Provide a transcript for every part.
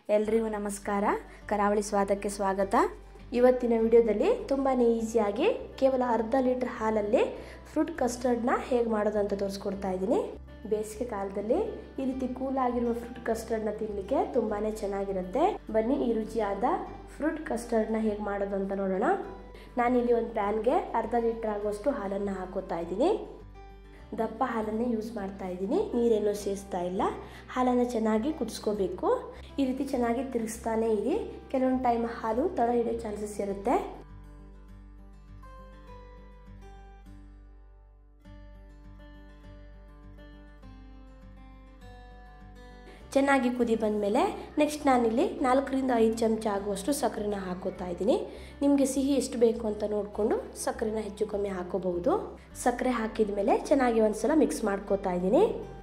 ಎಲ್ರಿಗೂ ನಮಸ್ಕಾರ. ಕರಾವಳಿ ಸ್ವಾದಕ್ಕೆ ಸ್ವಾಗತ. ಇವತ್ತಿನ ವಿಡಿಯೋದಲ್ಲಿ ತುಂಬಾ ಈಸಿಯಾಗಿ ಕೇವಲ ಅರ್ಧ ಲೀಟರ್ ಹಾಲಲ್ಲಿ ಫ್ರೂಟ್ ಕಸ್ಟರ್ಡ್ನ ಹೇಗೆ ಮಾಡೋದು ಅಂತ ತೋರಿಸ್ಕೊಡ್ತಾ ಇದ್ದೀನಿ. ಬೇಸಿಗೆ ಕಾಲದಲ್ಲಿ ಈ ರೀತಿ ಕೂಲ್ ಆಗಿರುವ ಫ್ರೂಟ್ ಕಸ್ಟರ್ಡ್ನ ತಿನ್ನಲಿಕ್ಕೆ ತುಂಬಾ ಚೆನ್ನಾಗಿರುತ್ತೆ. ಬನ್ನಿ ಈ ರುಚಿಯಾದ ಫ್ರೂಟ್ ಕಸ್ಟರ್ಡ್ನ ಹೇಗೆ ಮಾಡೋದು ಅಂತ ನೋಡೋಣ. ನಾನಿಲ್ಲಿ ಒಂದು ಪ್ಯಾನ್ಗೆ ಅರ್ಧ ಲೀಟರ್ ಆಗುವಷ್ಟು ಹಾಲನ್ನು ಹಾಕೋತಾ ಇದ್ದೀನಿ. ದಪ್ಪ ಹಾಲನ್ನೇ ಯೂಸ್ ಮಾಡ್ತಾ ಇದ್ದೀನಿ, ನೀರೇನು ಸೇರಿಸ್ತಾ ಇಲ್ಲ. ಹಾಲನ್ನು ಚೆನ್ನಾಗಿ ಕುದಿಸ್ಕೋಬೇಕು. ಈ ರೀತಿ ಚೆನ್ನಾಗಿ ತಿರುಗಿಸ್ತಾನೆ ಇರಿ. ಕೆಲವೊಂದು ಟೈಮ್ ಹಾಲು ತಳ ಹಿಡಿಯೋ ಚಾನ್ಸಸ್ ಇರುತ್ತೆ. ಚೆನ್ನಾಗಿ ಕುದಿ ಬಂದಮೇಲೆ ನೆಕ್ಸ್ಟ್ ನಾನಿಲ್ಲಿ 4 ರಿಂದ 5 ಚಮಚ ಆಗುವಷ್ಟು ಸಕ್ಕರೆನ ಹಾಕೋತಾ ಇದ್ದೀನಿ. ನಿಮಗೆ ಸಿಹಿ ಎಷ್ಟು ಬೇಕು ಅಂತ ನೋಡಿಕೊಂಡು ಸಕ್ಕರೆನ ಹೆಚ್ಚು ಕಮ್ಮಿ ಹಾಕೋಬಹುದು. ಸಕ್ಕರೆ ಹಾಕಿದ ಮೇಲೆ ಚೆನ್ನಾಗಿ ಒಂದ್ಸಲ ಮಿಕ್ಸ್ ಮಾಡ್ಕೋತಾ ಇದ್ದೀನಿ.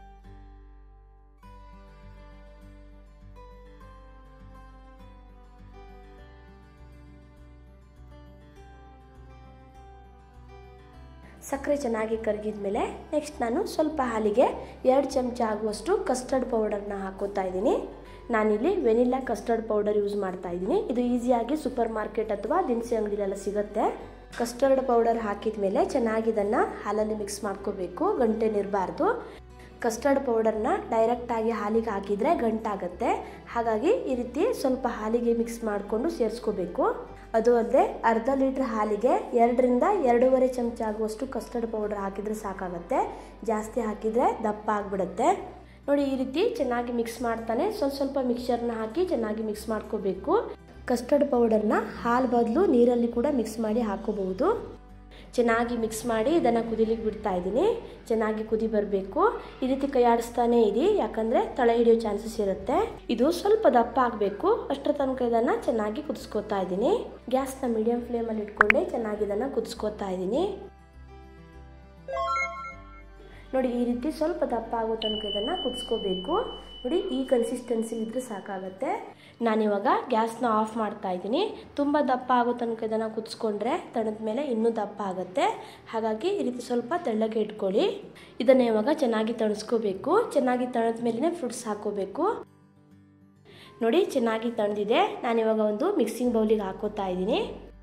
ಸಕ್ಕರೆ ಚೆನ್ನಾಗಿ ಕರಗಿದ ಮೇಲೆ ನೆಕ್ಸ್ಟ್ ನಾನು ಸ್ವಲ್ಪ ಹಾಲಿಗೆ 2 ಚಮಚ ಆಗುವಷ್ಟು ಕಸ್ಟರ್ಡ್ ಪೌಡರ್ನ ಹಾಕೋತಾ ಇದ್ದೀನಿ. ನಾನಿಲ್ಲಿ ವೆನಿಲ್ಲಾ ಕಸ್ಟರ್ಡ್ ಪೌಡರ್ ಯೂಸ್ ಮಾಡ್ತಾ ಇದ್ದೀನಿ. ಇದು ಈಸಿಯಾಗಿ ಸೂಪರ್ ಮಾರ್ಕೆಟ್ ಅಥವಾ ದಿನಸಿ ಅಂಗಡಿಲೆಲ್ಲ ಸಿಗುತ್ತೆ. ಕಸ್ಟರ್ಡ್ ಪೌಡರ್ ಹಾಕಿದ ಮೇಲೆ ಚೆನ್ನಾಗಿ ಇದನ್ನು ಹಾಲಲ್ಲಿ ಮಿಕ್ಸ್ ಮಾಡ್ಕೋಬೇಕು, ಗಂಟೇನಿರಬಾರ್ದು. ಕಸ್ಟರ್ಡ್ ಪೌಡರ್ನ ಡೈರೆಕ್ಟಾಗಿ ಹಾಲಿಗೆ ಹಾಕಿದರೆ ಗಂಟಾಗುತ್ತೆ. ಹಾಗಾಗಿ ಈ ರೀತಿ ಸ್ವಲ್ಪ ಹಾಲಿಗೆ ಮಿಕ್ಸ್ ಮಾಡಿಕೊಂಡು ಸೇರಿಸ್ಕೋಬೇಕು. ಅದು ಅಲ್ಲದೆ ಅರ್ಧ ಲೀಟ್ರ್ ಹಾಲಿಗೆ 2 ರಿಂದ 2.5 ಚಮಚ ಆಗುವಷ್ಟು ಕಸ್ಟರ್ಡ್ ಪೌಡರ್ ಹಾಕಿದರೆ ಸಾಕಾಗುತ್ತೆ. ಜಾಸ್ತಿ ಹಾಕಿದರೆ ದಪ್ಪ ಆಗಿಬಿಡುತ್ತೆ. ನೋಡಿ, ಈ ರೀತಿ ಚೆನ್ನಾಗಿ ಮಿಕ್ಸ್ ಮಾಡ್ತಾನೆ ಸ್ವಲ್ಪ ಮಿಕ್ಸರ್ನ ಹಾಕಿ ಚೆನ್ನಾಗಿ ಮಿಕ್ಸ್ ಮಾಡ್ಕೋಬೇಕು. ಕಸ್ಟರ್ಡ್ ಪೌಡರ್ನ ಹಾಲು ಬದಲು ನೀರಲ್ಲಿ ಕೂಡ ಮಿಕ್ಸ್ ಮಾಡಿ ಹಾಕೋಬಹುದು. ಚೆನ್ನಾಗಿ ಮಿಕ್ಸ್ ಮಾಡಿ ಇದನ್ನು ಕುದಿಲಿಕ್ಕೆ ಬಿಡ್ತಾ ಇದ್ದೀನಿ. ಚೆನ್ನಾಗಿ ಕುದಿ ಬರಬೇಕು. ಈ ರೀತಿ ಕೈ ಆಡಿಸ್ತಾನೆ ಇರಿ, ಯಾಕಂದರೆ ತಳ ಹಿಡಿಯೋ ಚಾನ್ಸಸ್ ಇರುತ್ತೆ. ಇದು ಸ್ವಲ್ಪ ದಪ್ಪ ಆಗಬೇಕು. ಅಷ್ಟರ ತನಕ ಇದನ್ನು ಚೆನ್ನಾಗಿ ಕುದಿಸ್ಕೋತಾ ಇದ್ದೀನಿ. ಗ್ಯಾಸ್ನ ಮೀಡಿಯಂ ಫ್ಲೇಮಲ್ಲಿ ಇಟ್ಕೊಂಡೆ ಚೆನ್ನಾಗಿ ಇದನ್ನು ಕುದಿಸ್ಕೋತಾ ಇದ್ದೀನಿ. ನೋಡಿ, ಈ ರೀತಿ ಸ್ವಲ್ಪ ದಪ್ಪ ಆಗೋ ತನಕ ಇದನ್ನು ಕುದಿಸ್ಕೋಬೇಕು. ನೋಡಿ, ಈ ಕನ್ಸಿಸ್ಟೆನ್ಸಿ ಇದ್ರೆ ಸಾಕಾಗುತ್ತೆ. ನಾನಿವಾಗ ಗ್ಯಾಸ್ನ ಆಫ್ ಮಾಡ್ತಾ ಇದ್ದೀನಿ. ತುಂಬ ದಪ್ಪ ಆಗೋ ತನಕ ಇದನ್ನು ಕುದಿಸ್ಕೊಂಡ್ರೆ ತಣದ ಮೇಲೆ ಇನ್ನೂ ದಪ್ಪ ಆಗುತ್ತೆ. ಹಾಗಾಗಿ ಈ ರೀತಿ ಸ್ವಲ್ಪ ತೆಳ್ಳಗೆ ಇಟ್ಕೊಳ್ಳಿ. ಇದನ್ನು ಇವಾಗ ಚೆನ್ನಾಗಿ ತಣಿಸ್ಕೋಬೇಕು. ಚೆನ್ನಾಗಿ ತಣದ ಮೇಲೇ ಫ್ರೂಟ್ಸ್ ಹಾಕೋಬೇಕು. ನೋಡಿ, ಚೆನ್ನಾಗಿ ತಣದಿದೆ. ನಾನಿವಾಗ ಒಂದು ಮಿಕ್ಸಿಂಗ್ ಬೌಲಿಗೆ ಹಾಕೋತಾ ಇದ್ದೀನಿ.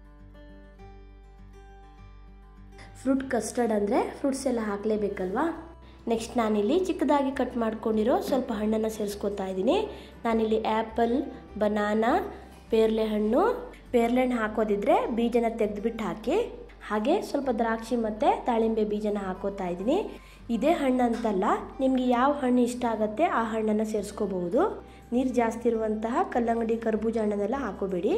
ಫ್ರೂಟ್ ಕಸ್ಟರ್ಡ್ ಅಂದರೆ ಫ್ರೂಟ್ಸ್ ಎಲ್ಲ ಹಾಕಲೇಬೇಕಲ್ವಾ. ನೆಕ್ಸ್ಟ್ ನಾನಿಲ್ಲಿ ಚಿಕ್ಕದಾಗಿ ಕಟ್ ಮಾಡ್ಕೊಂಡಿರೋ ಸ್ವಲ್ಪ ಹಣ್ಣನ್ನು ಸೇರಿಸ್ಕೊತಾ ಇದ್ದೀನಿ. ನಾನಿಲ್ಲಿ ಆ್ಯಪಲ್, ಬನಾನಾ, ಪೇರ್ಲೆ ಹಣ್ಣು ಹಾಕೋದಿದ್ರೆ ಬೀಜನ ತೆಗೆದುಬಿಟ್ಟು ಹಾಕಿ. ಹಾಗೆ ಸ್ವಲ್ಪ ದ್ರಾಕ್ಷಿ ಮತ್ತು ದಾಳಿಂಬೆ ಬೀಜನ ಹಾಕೋತಾ ಇದ್ದೀನಿ. ಇದೇ ಹಣ್ಣು ಅಂತಲ್ಲ, ನಿಮಗೆ ಯಾವ ಹಣ್ಣು ಇಷ್ಟ ಆಗುತ್ತೆ ಆ ಹಣ್ಣನ್ನು ಸೇರಿಸ್ಕೋಬಹುದು. ನೀರು ಜಾಸ್ತಿ ಇರುವಂತಹ ಕಲ್ಲಂಗಡಿ, ಕರ್ಬೂಜ ಹಣ್ಣನ್ನೆಲ್ಲ ಹಾಕೋಬೇಡಿ.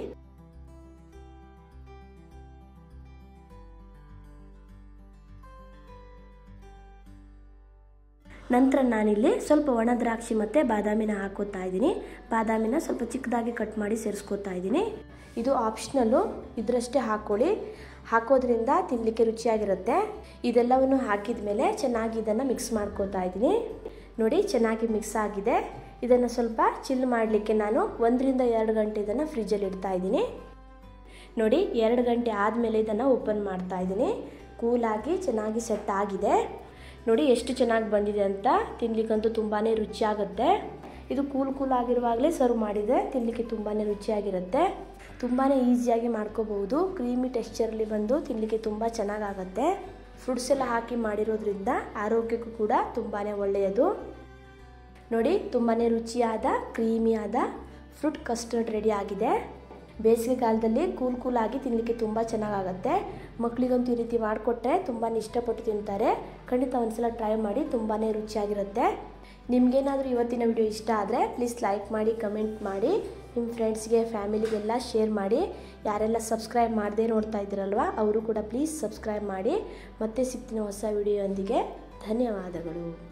ನಂತರ ನಾನಿಲ್ಲಿ ಸ್ವಲ್ಪ ಒಣ ದ್ರಾಕ್ಷಿ ಮತ್ತು ಬಾದಾಮಿನ ಹಾಕೋತಾ ಇದ್ದೀನಿ. ಬಾದಾಮಿನ ಸ್ವಲ್ಪ ಚಿಕ್ಕದಾಗಿ ಕಟ್ ಮಾಡಿ ಸೇರಿಸ್ಕೋತಾ ಇದ್ದೀನಿ. ಇದು ಆಪ್ಷನಲ್ಲು, ಇದರಷ್ಟೇ ಹಾಕ್ಕೊಳ್ಳಿ. ಹಾಕೋದ್ರಿಂದ ತಿನ್ನಲಿಕ್ಕೆ ರುಚಿಯಾಗಿರುತ್ತೆ. ಇದೆಲ್ಲವನ್ನು ಹಾಕಿದ ಮೇಲೆ ಚೆನ್ನಾಗಿ ಇದನ್ನು ಮಿಕ್ಸ್ ಮಾಡ್ಕೋತಾ ಇದ್ದೀನಿ. ನೋಡಿ, ಚೆನ್ನಾಗಿ ಮಿಕ್ಸ್ ಆಗಿದೆ. ಇದನ್ನು ಸ್ವಲ್ಪ ಚಿಲ್ ಮಾಡಲಿಕ್ಕೆ ನಾನು 1 ರಿಂದ 2 ಗಂಟೆ ಇದನ್ನು ಫ್ರಿಜ್ಜಲ್ಲಿ ಇಡ್ತಾ ಇದ್ದೀನಿ. ನೋಡಿ, 2 ಗಂಟೆ ಆದಮೇಲೆ ಇದನ್ನು ಓಪನ್ ಮಾಡ್ತಾ ಇದ್ದೀನಿ. ಕೂಲಾಗಿ ಚೆನ್ನಾಗಿ ಸೆಟ್ ಆಗಿದೆ. ನೋಡಿ ಎಷ್ಟು ಚೆನ್ನಾಗಿ ಬಂದಿದೆ ಅಂತ. ತಿನ್ನಲಿಕ್ಕಂತೂ ತುಂಬಾ ರುಚಿಯಾಗುತ್ತೆ. ಇದು ಕೂಲ್ ಆಗಿರುವಾಗಲೇ ಸರ್ವ್ ಮಾಡಿದರೆ ತಿನ್ನಲಿಕ್ಕೆ ತುಂಬಾ ರುಚಿಯಾಗಿರುತ್ತೆ. ತುಂಬಾ ಈಸಿಯಾಗಿ ಮಾಡ್ಕೋಬಹುದು. ಕ್ರೀಮಿ ಟೆಕ್ಸ್ಚರಲ್ಲಿ ಬಂದು ತಿನ್ನಲಿಕ್ಕೆ ತುಂಬ ಚೆನ್ನಾಗಾಗುತ್ತೆ. ಫ್ರೂಟ್ಸ್ ಎಲ್ಲ ಹಾಕಿ ಮಾಡಿರೋದ್ರಿಂದ ಆರೋಗ್ಯಕ್ಕೂ ಕೂಡ ತುಂಬಾ ಒಳ್ಳೆಯದು. ನೋಡಿ, ತುಂಬಾ ರುಚಿಯಾದ ಕ್ರೀಮಿಯಾದ ಫ್ರೂಟ್ ಕಸ್ಟರ್ಡ್ ರೆಡಿ ಆಗಿದೆ. ಬೇಸಿಗೆ ಕಾಲದಲ್ಲಿ ಕೂಲ್ ಆಗಿ ತಿನ್ನಲಿಕ್ಕೆ ತುಂಬ ಚೆನ್ನಾಗಾಗುತ್ತೆ. ಮಕ್ಕಳಿಗಂತೂ ಈ ರೀತಿ ಮಾಡಿಕೊಟ್ರೆ ತುಂಬಾ ಇಷ್ಟಪಟ್ಟು ತಿಂತಾರೆ. ಖಂಡಿತ ಒಂದ್ಸಲ ಟ್ರೈ ಮಾಡಿ, ತುಂಬಾ ರುಚಿಯಾಗಿರುತ್ತೆ. ನಿಮಗೇನಾದರೂ ಇವತ್ತಿನ ವಿಡಿಯೋ ಇಷ್ಟ ಆದರೆ ಪ್ಲೀಸ್ ಲೈಕ್ ಮಾಡಿ, ಕಮೆಂಟ್ ಮಾಡಿ, ನಿಮ್ಮ ಫ್ರೆಂಡ್ಸ್ಗೆ, ಫ್ಯಾಮಿಲಿಗೆಲ್ಲ ಶೇರ್ ಮಾಡಿ. ಯಾರೆಲ್ಲ ಸಬ್ಸ್ಕ್ರೈಬ್ ಮಾಡದೇ ನೋಡ್ತಾ ಇದ್ದೀರಲ್ವ ಅವರು ಕೂಡ ಪ್ಲೀಸ್ ಸಬ್ಸ್ಕ್ರೈಬ್ ಮಾಡಿ. ಮತ್ತೆ ಸಿಗ್ತೀನಿ ಹೊಸ ವಿಡಿಯೋಯೊಂದಿಗೆ. ಧನ್ಯವಾದಗಳು.